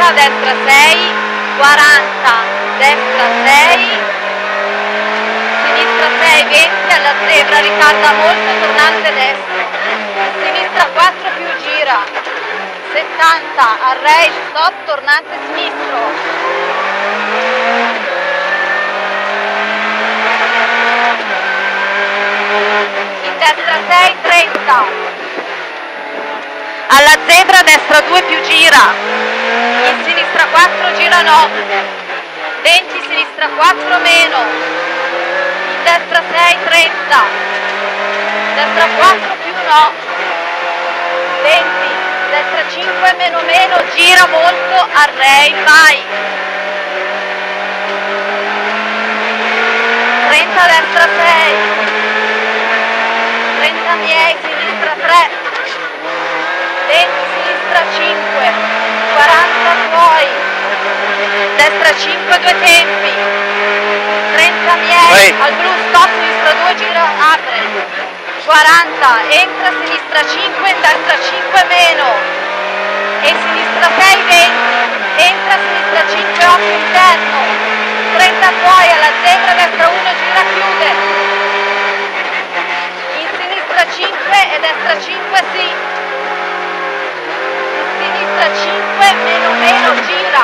30, destra 6, 40, destra 6, sinistra 6, 20, alla zebra ritarda molto, tornante destro, sinistra 4 più gira, 70, array, stop, tornante sinistro, in destra 6, 30, alla zebra destra 2 più gira, in sinistra 4 gira no, 20, sinistra 4 meno, in destra 6, 30, destra 4 più no, 20, destra 5 meno meno, gira molto, array, vai, 30, destra 6, 30 miei, sinistra 3, 20, sinistra 5, 40 tuoi, destra 5, 2 tempi, 30 miei, al blu stop, sinistra 2, gira, apre, 40, entra, sinistra 5, in destra 5 meno, e sinistra 6, 20, entra, sinistra 5, 8 interno, 30 tuoi, alla zebra, destra 1, gira, chiude, in sinistra 5 e destra 5, sì, 5 meno meno, gira,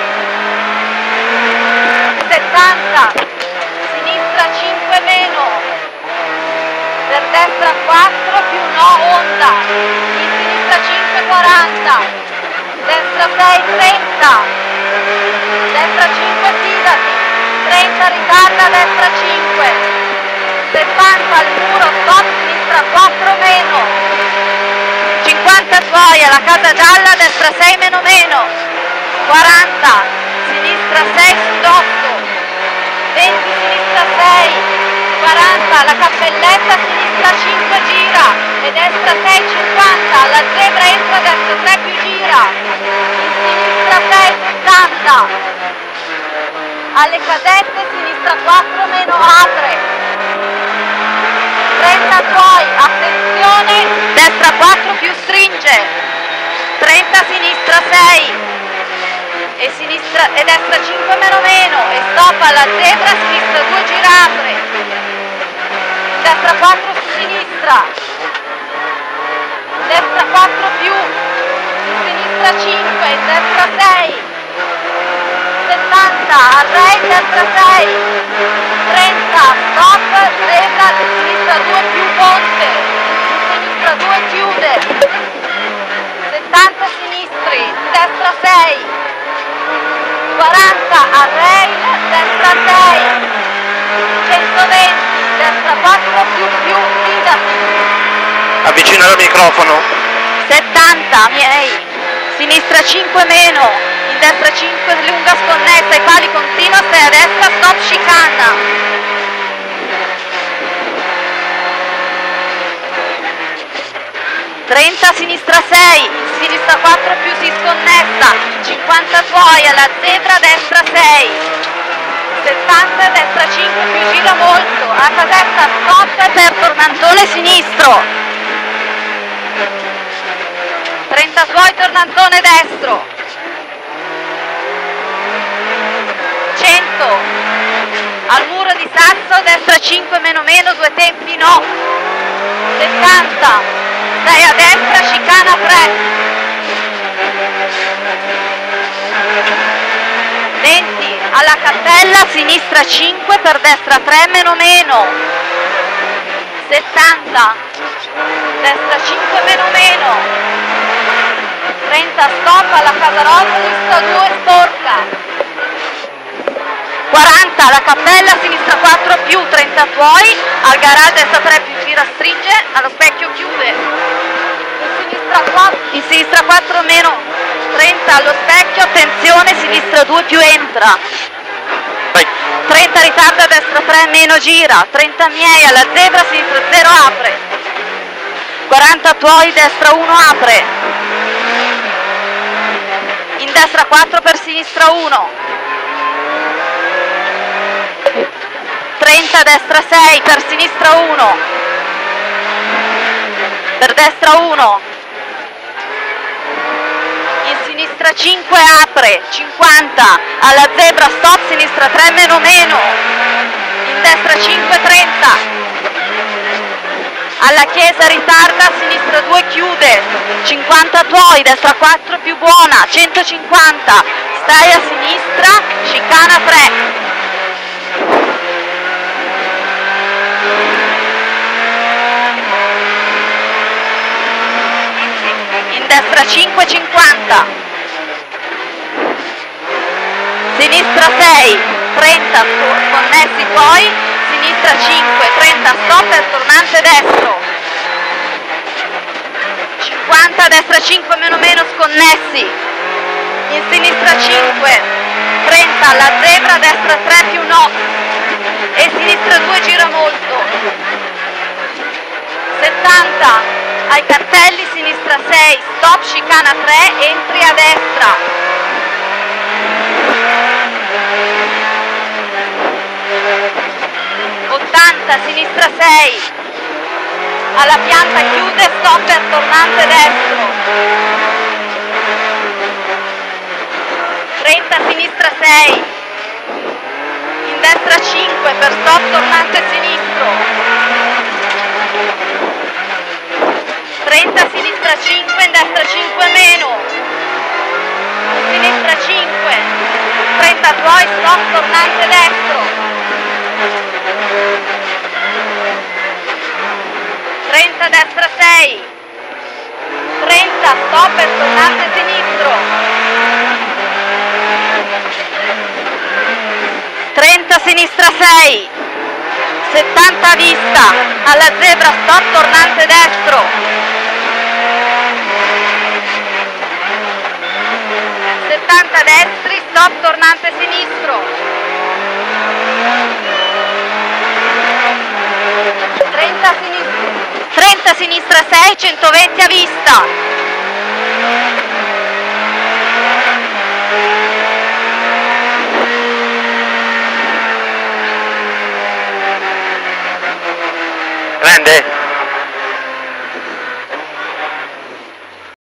70, sinistra 5 meno, per destra 4 più no, onda, in sinistra 5, 40, destra 6, 30, destra 5, fidati, 30, ritarda, destra 5, 70 al muro, stop, sinistra 4 meno, 50 tuoi, alla casa gialla, destra 6 meno meno, 40, sinistra 6 sud-8, 20, sinistra 6, 40, alla cappelletta, sinistra 5 gira, e destra 6, 50, alla zebra entra, destra 3 più gira, in sinistra 6, 70, alle casette, sinistra 4 meno, apre, 30 tuoi, attenzione, destra 4 più stringe, 30, sinistra 6, e destra 5 meno meno, e stop alla zebra, sinistra 2 gira, apre, destra 4 su sinistra, destra 4 più, sinistra 5, destra 6, 70, array, destra 6, 30, stop, zebra, sinistra 2 più ponte, sinistra 2 chiude, 70 sinistri, destra 6, 40, array, destra 6, 120, destra 4 più, fidati, avvicina il microfono, 70 miei, sinistra 5 meno, in destra 5 lunga sconnessa, i pali continua, stai a destra, stop, chicana, 30, sinistra 6, sinistra 4 più si sconnessa, 50 tuoi, alla zebra, destra 6, 70, destra 5 più gira molto, a casetta stop per tornantone sinistro, 30 tuoi, tornantone destro, 100, al muro di sasso, destra 5 meno meno, 2 tempi no, 70, 6 a destra, chicana 3, 20, alla cappella, sinistra 5, per destra 3 meno meno, 70, destra 5 meno meno, 30, stop, alla Casarosa, sinistra 2, sporca, 40, alla cappella, sinistra 4 più, 30 tuoi, al garage, destra 3 più, gira, stringe, allo specchio chiude, in sinistra 4 meno, 30 allo specchio, attenzione, sinistra 2 più entra, 30 ritarda, destra 3 meno gira, 30 miei, alla zebra, sinistra 0 apre, 40 tuoi, destra 1 apre, in destra 4 per sinistra 1, 30 destra 6 per sinistra 1, per destra 1, in sinistra sinistra 5 apre, 50, alla zebra stop, sinistra 3 meno meno, in destra 5 30, alla chiesa ritarda, sinistra 2 chiude, 50 tuoi, destra 4 più buona, 150, stai a sinistra, chicana 3. Destra 5,50, sinistra 6, 30, connessi poi, sinistra 5, 30, stop per tornante destro, 50, destra 5 meno meno sconnessi, in sinistra 5, 30, alla zebra, destra 3 più no, e sinistra 2 gira molto, 70, ai cartelli, sinistra 6, stop, chicana 3, entri a destra. 80, sinistra 6, alla pianta chiude, stop per tornante destro. 30, sinistra 6, in destra 5, per stop tornante sinistro. 30, sinistra 5, in destra 5 meno, sinistra 5, 30 tuoi, stop, tornante destro, 30, destra 6, 30, stop per tornante sinistro, 30, sinistra 6, 70 vista, alla zebra stop, tornante destro, 70 destri, stop, tornante sinistro, 30 sinistra 6, 120 a vista,